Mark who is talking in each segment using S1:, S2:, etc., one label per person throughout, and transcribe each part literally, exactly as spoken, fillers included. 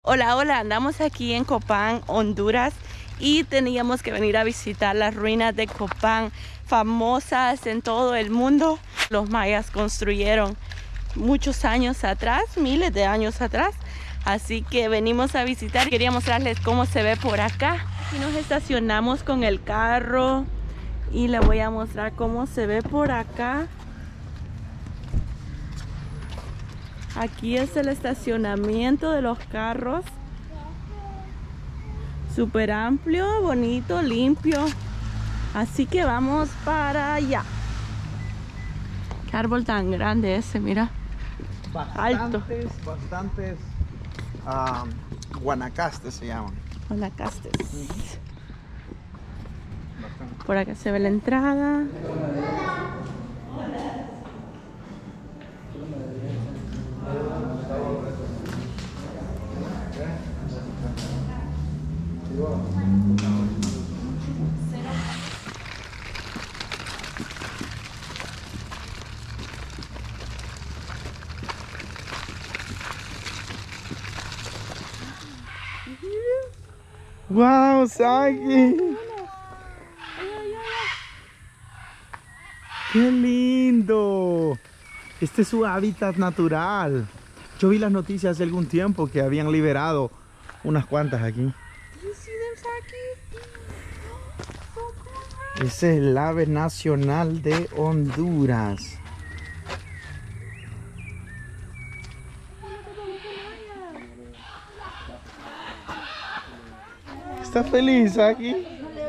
S1: Hola, hola, andamos aquí en Copán, Honduras, y teníamos que venir a visitar las ruinas de Copán, famosas en todo el mundo. Los mayas construyeron muchos años atrás, miles de años atrás, así que venimos a visitar. Quería mostrarles cómo se ve por acá. Aquí nos estacionamos con el carro y les voy a mostrar cómo se ve por acá. Aquí es el estacionamiento de los carros. Súper amplio, bonito, limpio. Así que vamos para allá. Qué árbol tan grande ese, mira.
S2: Bastantes,
S1: Alto.
S2: bastantes um, guanacastes se llaman.
S1: Guanacastes.
S2: Bastante.
S1: Por acá se ve la entrada.
S2: ¡Wow, Saki! ¡Qué lindo! Este es su hábitat natural. Yo vi las noticias hace algún tiempo que habían liberado unas cuantas aquí. Ese es el ave nacional de Honduras. ¿Estás feliz aquí?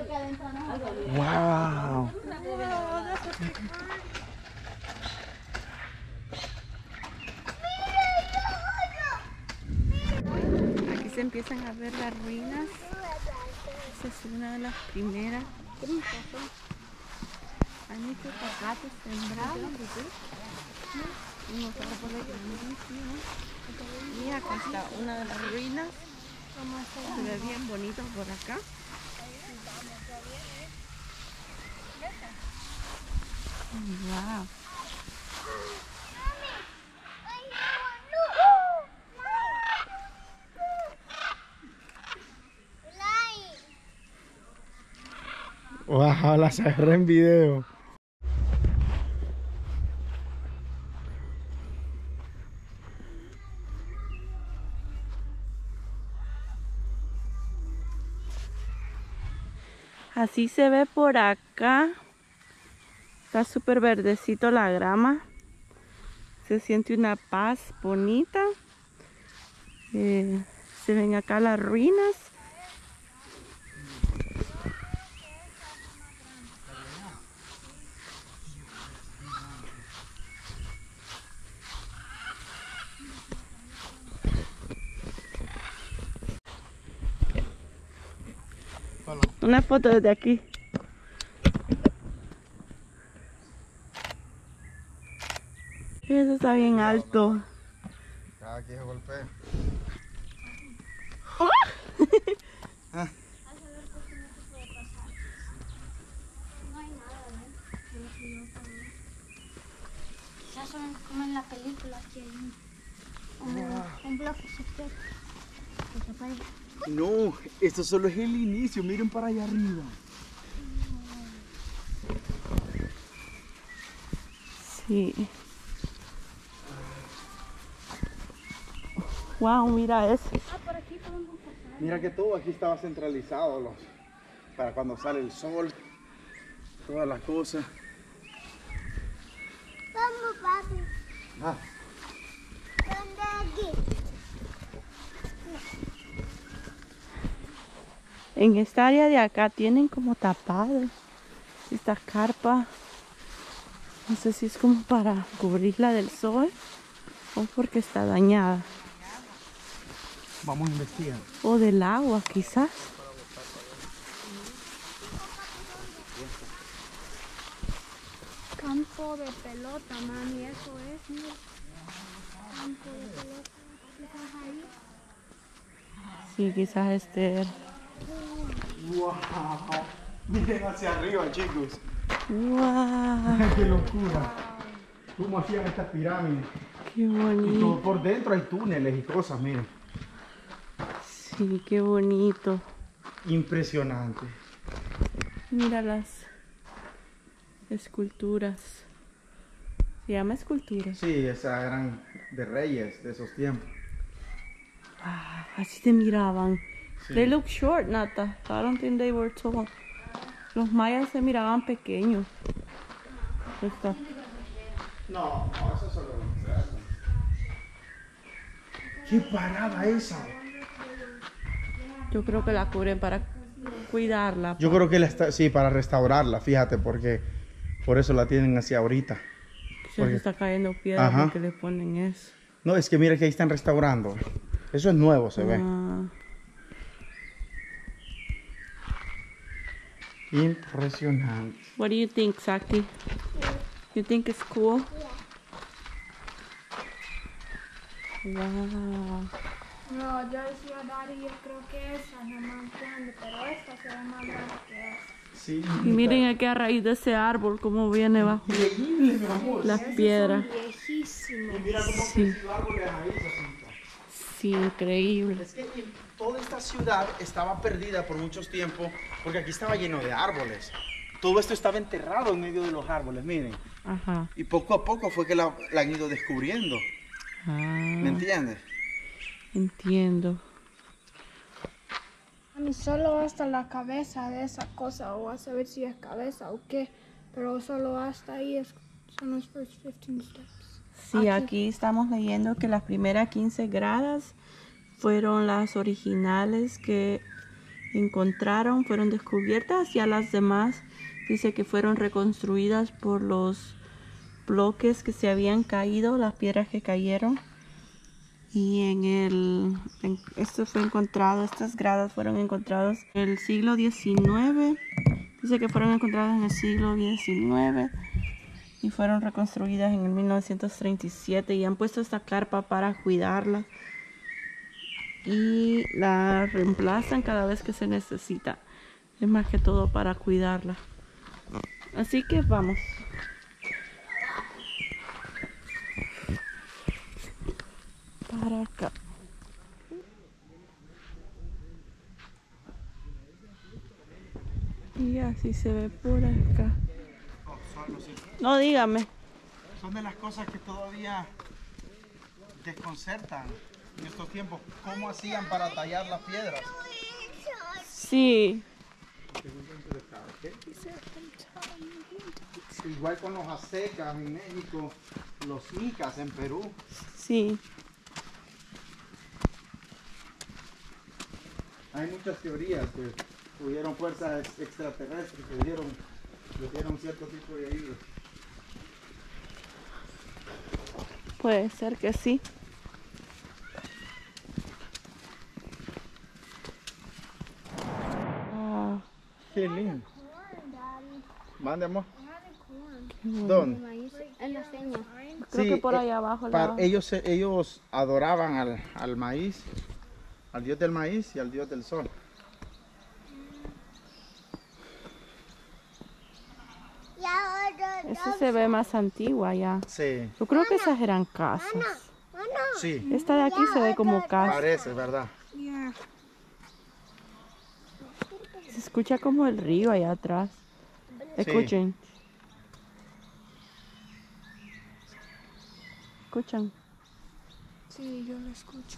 S2: ¡Wow!
S1: Aquí se empiezan a ver las ruinas. Esa es una de las primeras. Hay muchos zapatos sembrados. Unos árboles grandísimos. Y acá está una de las ruinas. Se ve bien bonito por acá. Wow.
S2: ¡Wow! Las agarré en video.
S1: Así se ve por acá. Está súper verdecito la grama. Se siente una paz bonita. Eh, se ven acá las ruinas. Una foto desde aquí. Eso está bien alto.
S2: Cada quien se golpea.
S3: Ah. No hay nada, ¿no? Ya son como en la película, aquí hay un, un, un bloque secreto que se puede.
S2: No, esto solo es el inicio. Miren para allá arriba.
S1: Sí. Wow, mira eso.
S3: Ah, por aquí podemos pasar.
S2: Mira que todo aquí estaba centralizado, los, para cuando sale el sol, todas las cosas.
S3: Vamos, papi.
S2: Ah,
S3: ¿Dónde aquí?
S1: En esta área de acá tienen como tapado esta carpa. No sé si es como para cubrirla del sol o porque está dañada.
S2: vamos a investigar.
S1: O del agua, quizás.
S3: Campo de pelota, mami, eso es, mira. Campo de pelota. Quizás ahí.
S1: Sí, quizás este.
S2: ¡Wow! Miren hacia arriba, chicos.
S1: ¡Wow!
S2: ¡Qué locura! ¿Cómo hacían estas pirámides?
S1: ¡Qué
S2: Y todo
S1: bonito!
S2: por dentro hay túneles y cosas, miren.
S1: Sí, qué bonito.
S2: Impresionante.
S1: Mira las esculturas. ¿Se llama esculturas?
S2: Sí, esas eran de reyes de esos tiempos.
S1: Ah, así se miraban.
S2: Sí.
S1: They look short, Nata. I don't think they were tall. Los mayas se miraban pequeños. Esta.
S2: No, no, eso solo es. ¿Qué parada esa?
S1: Yo creo que la cubren para cuidarla.
S2: Yo creo que la está, sí, para restaurarla, fíjate, porque por eso la tienen así ahorita.
S1: Se
S2: porque-
S1: está cayendo piedra
S2: Ajá.
S1: porque le ponen eso.
S2: No, es que mira que ahí están restaurando. Eso es nuevo, se ve.
S1: Ah,
S2: Impresionante.
S1: what do you think, Saki? You think it's cool? Wow.
S3: No, yo decía Dari, yo creo que esa es la más grande, pero esta se ve más grande que esa.
S2: Sí.
S1: Y miren aquí a raíz de ese árbol cómo viene bajo
S2: Increíble, mi amor.
S1: las piedras.
S3: Viejísimo.
S2: Y mira cómo
S1: Sí.
S2: creció árbol de raíz, Jacinta.
S1: Sí, increíble.
S2: Es que toda esta ciudad estaba perdida por muchos tiempos porque aquí estaba lleno de árboles. Todo esto estaba enterrado en medio de los árboles, miren.
S1: Ajá.
S2: Y poco a poco fue que la, la han ido descubriendo. ¿Me
S1: Ah,
S2: entiendes?
S1: entiendo.
S3: A mí solo hasta la cabeza de esa cosa, o a saber si es cabeza o qué, pero solo hasta ahí es, son los first fifteen steps.
S1: Sí,
S3: Aquí.
S1: aquí estamos leyendo que las primeras quince gradas fueron las originales que encontraron, fueron descubiertas, y a las demás dice que fueron reconstruidas por los bloques que se habían caído, las piedras que cayeron. Y en el, en- esto fue encontrado, estas gradas fueron encontradas en el siglo diecinueve. Dice que fueron encontradas en el siglo diecinueve y fueron reconstruidas en el mil novecientos treinta y siete y han puesto esta carpa para cuidarla y la reemplazan cada vez que se necesita. Es más que todo para cuidarla. Así que vamos. Para acá. Y así se ve por acá. No, dígame.
S2: Son de las cosas que todavía desconcertan en estos tiempos. ¿Cómo hacían para tallar las piedras?
S1: Sí.
S2: Igual con los aztecas en México, los incas en Perú.
S1: Sí.
S2: Hay muchas teorías que hubieron fuerzas extraterrestres que dieron, que dieron cierto tipo de ayuda.
S1: Puede ser que sí. Ah,
S2: Qué lindo. Mande, amor.
S1: qué bueno.
S2: ¿Dónde?
S3: En la seña.
S1: Creo
S2: Sí,
S1: que por
S2: eh,
S1: allá abajo.
S2: Para-
S1: la-
S2: ellos, ellos adoraban al, al maíz, al dios del maíz y al dios del sol.
S1: Ese se ve más antigua ya.
S2: Sí,
S1: Yo creo que esas eran casas.
S2: sí,
S1: Esta de aquí se ve como casa.
S2: parece, ¿verdad?
S1: Se escucha como el río allá atrás. Escuchen. Escuchan.
S3: Sí, yo lo escucho.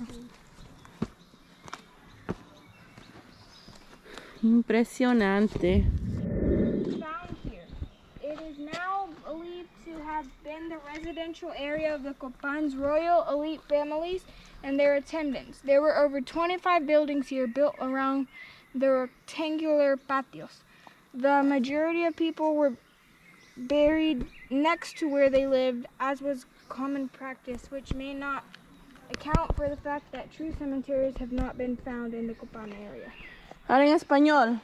S1: Impresionante.
S3: Found here. It is now believed to have been the residential area of the Copan's royal elite families and their attendants. There were over twenty-five buildings here built around the rectangular patios. The majority of people were buried next to where they lived, as was common practice, which may not account for the fact that true cemeteries have not been found in the Copan area.
S1: Ahora en español.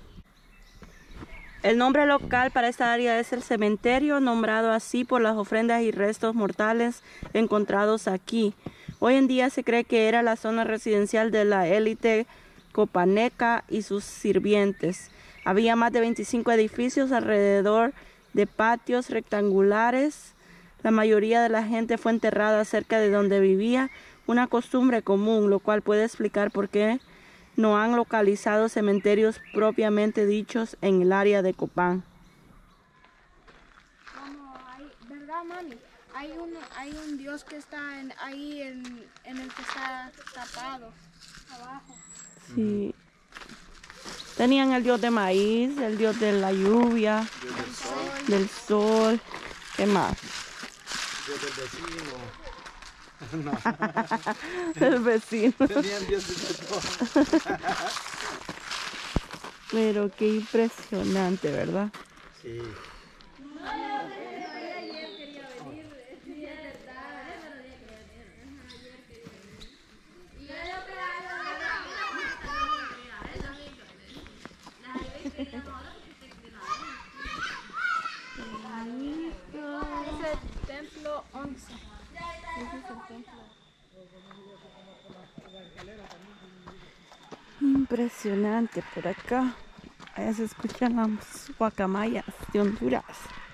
S1: El nombre local para esta área es el cementerio, nombrado así por las ofrendas y restos mortales encontrados aquí. Hoy en día se cree que era la zona residencial de la élite copaneca y sus sirvientes. Había más de veinticinco edificios alrededor de patios rectangulares. La mayoría de la gente fue enterrada cerca de donde vivía, una costumbre común, lo cual puede explicar por qué no han localizado cementerios propiamente dichos en el área de Copán.
S3: Como hay, ¿verdad, mami? Hay un, hay un Dios que está en, ahí en, en el que está tapado, abajo.
S1: Sí. Tenían el dios de maíz, el dios de la lluvia,
S2: Del sol.
S1: del sol. ¿Qué más?
S2: Dios del vecino. No.
S1: Del vecino.
S2: Tenían dioses de todo.
S1: Pero qué impresionante, ¿verdad?
S2: Sí.
S3: Es el templo once. Ese es el templo.
S1: Impresionante por acá. Allá se escuchan las guacamayas de Honduras.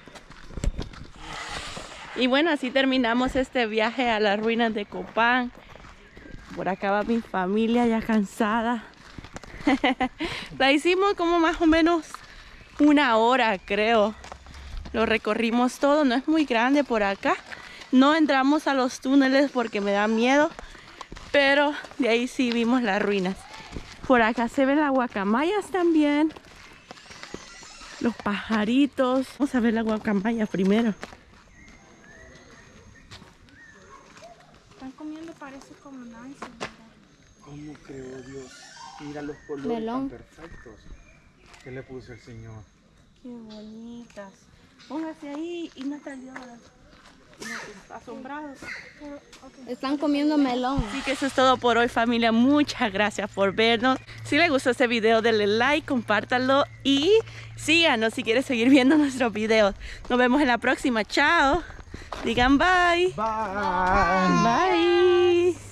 S1: Y bueno, así terminamos este viaje a las ruinas de Copán. Por acá va mi familia ya cansada. La hicimos como más o menos una hora, creo. Lo recorrimos todo, no es muy grande por acá. No entramos a los túneles porque me da miedo, pero de ahí sí vimos las ruinas. Por acá se ven las guacamayas también. Los pajaritos. Vamos a ver la guacamaya primero.
S3: Están comiendo, parece como nice, ¿verdad?
S2: ¿Cómo creó Dios? Mira los colores
S3: Melón.
S2: tan perfectos que le puso el Señor.
S1: Qué bonitas. Póngase ahí y no te ayuda. Asombrados.
S3: Están comiendo melón.
S1: Así que eso es todo por hoy, familia. Muchas gracias por vernos. Si les gustó este video, denle like, compártanlo y síganos si quieres seguir viendo nuestros videos. Nos vemos en la próxima. Chao. Digan bye.
S2: Bye.
S1: Bye.